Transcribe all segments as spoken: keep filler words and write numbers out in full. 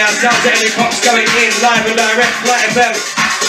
sounds of Ellie Cox going in live and direct, Flight F M.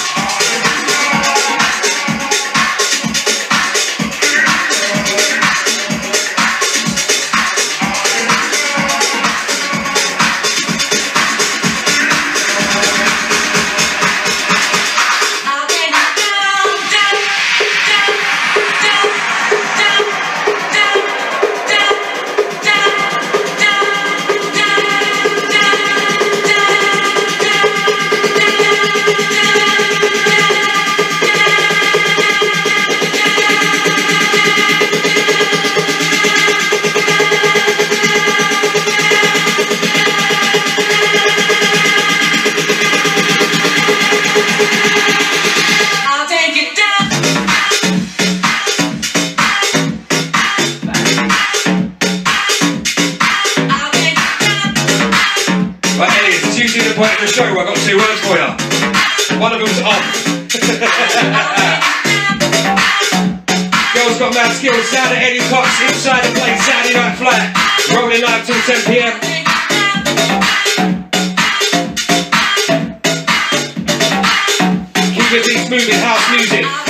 Point of the show, I've got two words for you. One of them's on. Girls got mad skills, sound of Ellie Cox inside the place, Saturday Night Flat. Rolling live till ten p m. Keep your beats moving, house music.